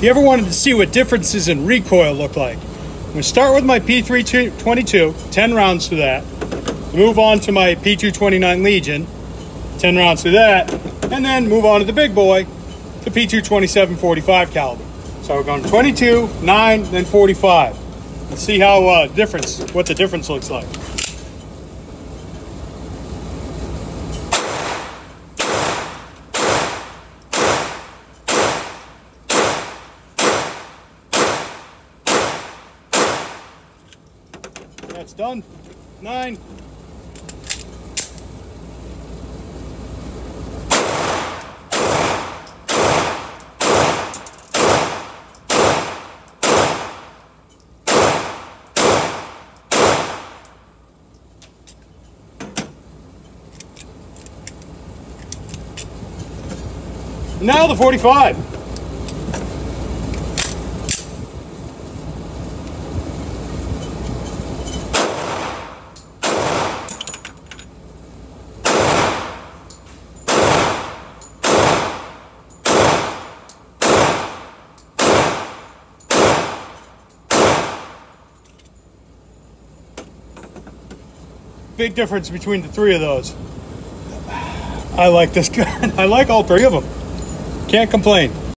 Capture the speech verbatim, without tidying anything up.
If you ever wanted to see what differences in recoil look like, I'm going to start with my P three twenty-two, ten rounds to that. Move on to my P two twenty-nine Legion, ten rounds to that, and then move on to the big boy, the P two twenty-seven forty-five caliber. So we're going twenty-two, nine, then forty-five. Let's see how uh, difference, what the difference looks like. That's done. Nine. Now the forty-five. Big difference between the three of those. I like this gun. I like all three of them. Can't complain.